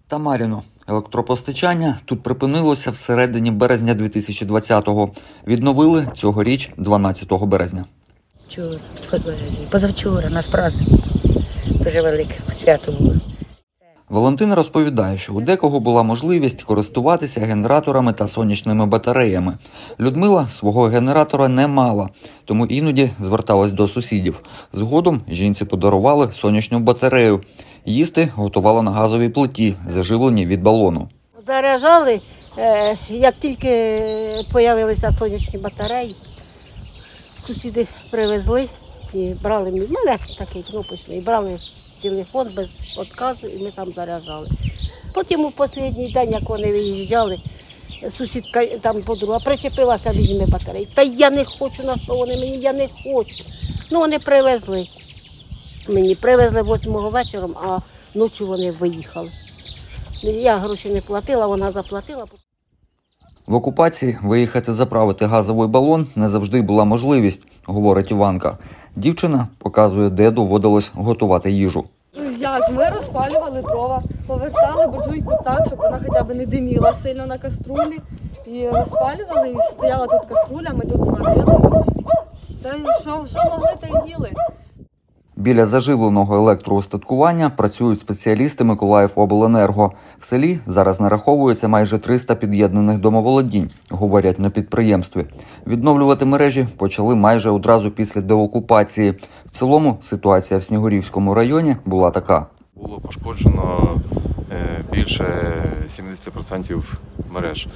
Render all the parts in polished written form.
Тамаріно. Електропостачання тут припинилося всередині березня 2020-го. Відновили цьогоріч 12 березня. Позавчора нас праздник. Дуже велике свято було. Валентина розповідає, що у декого була можливість користуватися генераторами та сонячними батареями. Людмила свого генератора не мала, тому іноді зверталась до сусідів. Згодом жінці подарували сонячну батарею. Їсти готувала на газовій плиті, заживлені від балону. Заряджали, як тільки з'явилися сонячні батареї, сусіди привезли і брали, в мене такий кнопочний, брали телефон без відказу і ми там заряджали. Потім у останній день, як вони виїжджали, сусідка там подруга причепилася, візьми батареї. Та я не хочу, на що вони мені, я не хочу. Ну вони привезли. Мені привезли 8-го вечора, а ночі вони виїхали. Я гроші не платила, вона заплатила. В окупації виїхати заправити газовий балон не завжди була можливість, говорить Іванка. Дівчина показує, де доводилось готувати їжу. Як? Ми розпалювали дрова, повертали буржуйку так, щоб вона хоча б не диміла сильно на каструлі. І розпалювали, і стояла тут каструля, ми тут зварили. Та що могли, та й їли. Біля заживленого електроустаткування працюють спеціалісти Миколаївобленерго. В селі зараз нараховується майже 300 під'єднаних домоволодінь, говорять на підприємстві. Відновлювати мережі почали майже одразу після деокупації. В цілому ситуація в Снігурівському районі була така. Було пошкоджено більше 70% мереж.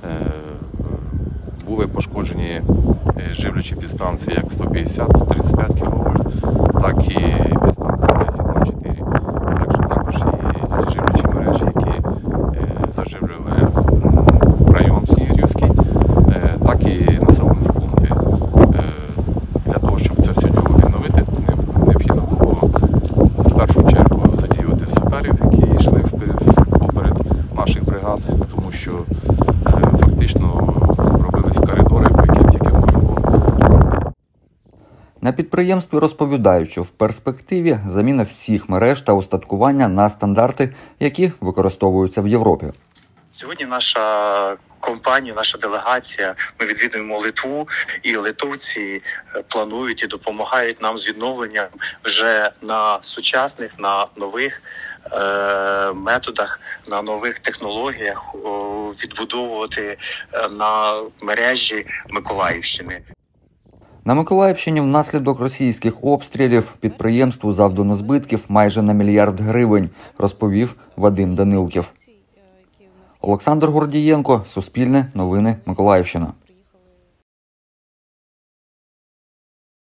Були пошкоджені живлячі підстанції як 150-35 кВт, так і підстанції 10,04. Також і живлячі мережі, які заживлювали район Снігурівський, так і населені пункти. Для того, щоб це все діло відновити, необхідно було в першу чергу задіювати саперів, які йшли поперед наших бригад, тому що фактично робились коридори, по яким тільки можна було. На підприємстві розповідають, що в перспективі заміна всіх мереж та устаткування на стандарти, які використовуються в Європі. Сьогодні наша компанія, наша делегація, ми відвідуємо Литву, і литовці планують і допомагають нам з відновленням вже на сучасних, на нових методах, на нових технологіях відбудовувати на мережі Миколаївщини. На Миколаївщині внаслідок російських обстрілів підприємству завдано збитків майже на 1 мільярд гривень, розповів Вадим Данилків. Олександр Гордієнко, Суспільне, Новини, Миколаївщина.